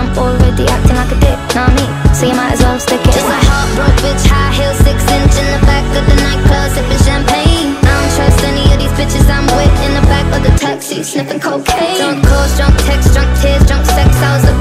I'm already acting like a dick, not me, so you might as well stick it. Just a heartbroken bitch, high heel, 6-inch in the back of the nightclub, sipping champagne. I don't trust any of these bitches I'm with in the back of the taxi, sniffing cocaine. Drunk calls, drunk texts, drunk tears, drunk sex, I was a